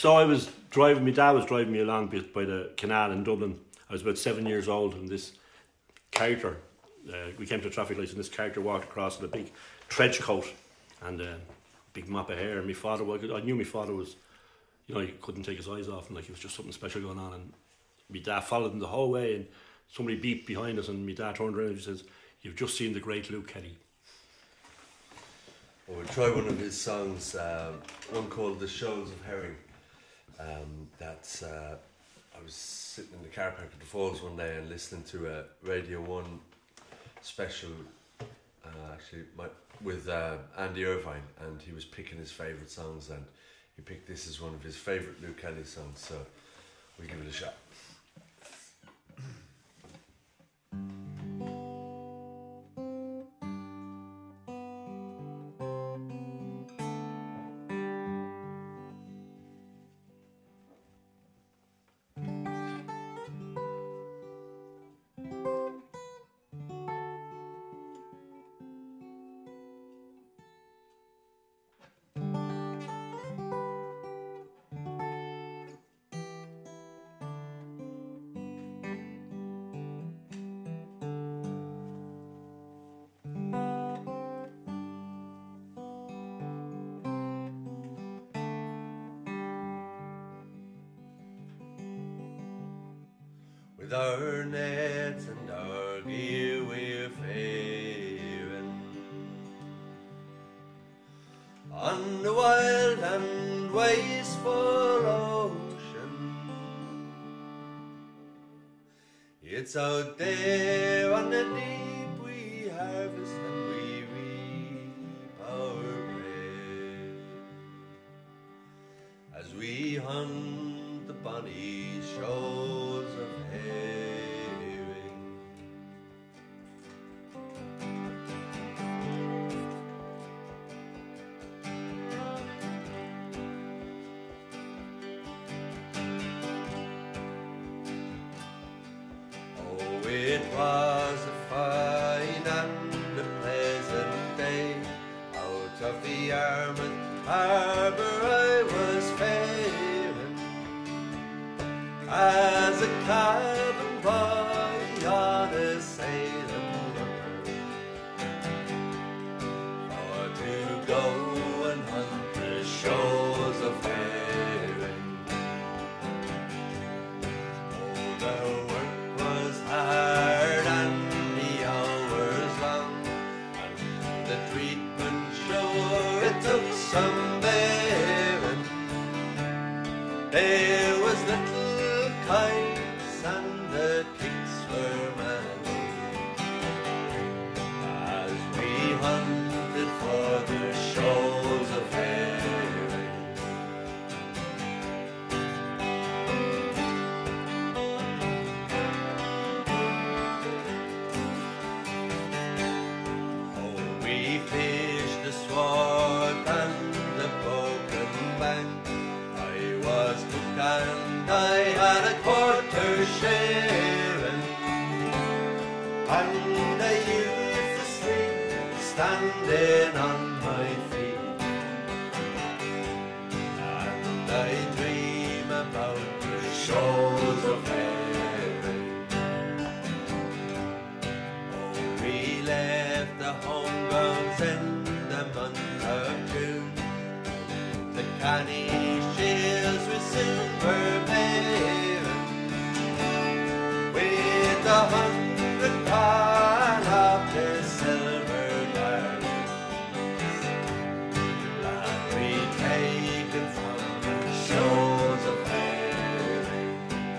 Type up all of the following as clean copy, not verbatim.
So I was driving, my dad was driving me along by the canal in Dublin. I was about 7 years old, and this character, we came to a traffic light, and this character walked across with a big trench coat and a big mop of hair. And my father, I knew my father was, you know, he couldn't take his eyes off him, like it was just something special going on. And my dad followed him the whole way, and somebody beeped behind us, and my dad turned around and he says, "You've just seen the great Luke Kelly." Well, we'll try one of his songs, one called The Shoals of Herring. I was sitting in the car park at the Falls one day and listening to a Radio 1 special, with Andy Irvine, and he was picking his favourite songs, and he picked this as one of his favourite Luke Kelly songs, so we'll give it a shot. With our nets and our gear we're faring on the wild and wasteful ocean. It's out there on the deep we harvest and we reap our bread as we hunt the bonny shoals of herring. Oh, it was a fine and a pleasant day. Out of the Yarmouth harbour I was faring as a cabin boy on a sailing runner, for to go and hunt the shoals of herring. Oh, the work was hard and the hours long, and the treatment sure it took some bearing. There was little kites and the kicks were many as we hunted for the shoals of herring. Oh, we fished the sword and the broken bank. I was cook and I had a quarter sharing, and I used to sleep standing on my feet, and I dream about the shoals of herring. Oh, we left the home grounds in the month of June. The canny shields we soon were bearing, with 100 pan of the silver garlands that we taken from the shoals of herring.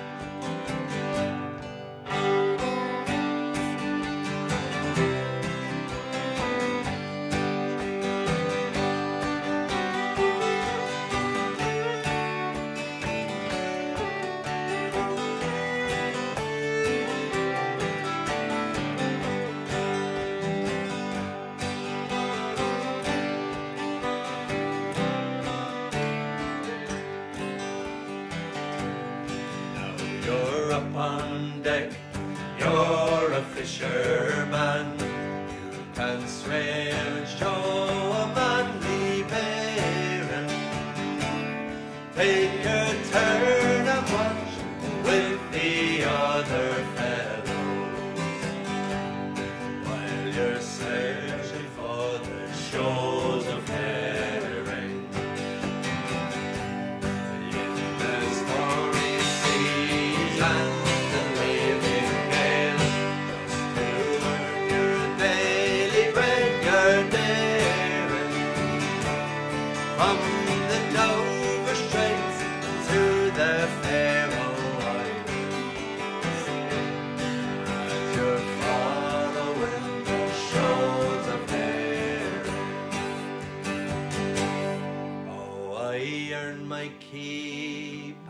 You're up on deck, you're a fisherman. You can swear and show a manly bearing. Take your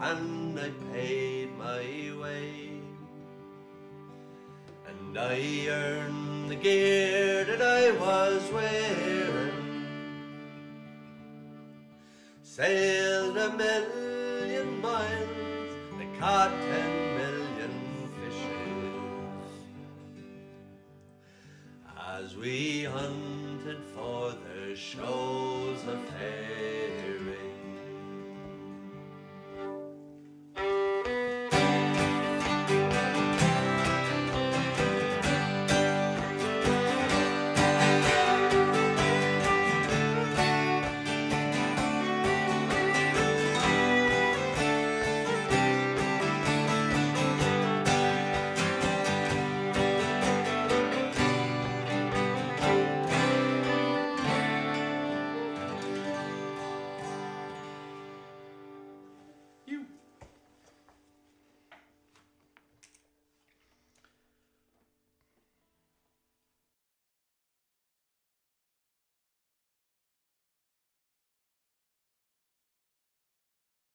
and I paid my way. And I earned the gear that I was wearing, sailed 1,000,000 miles, I caught 10,000,000 fishes, as we hunted for the shoals of Herring.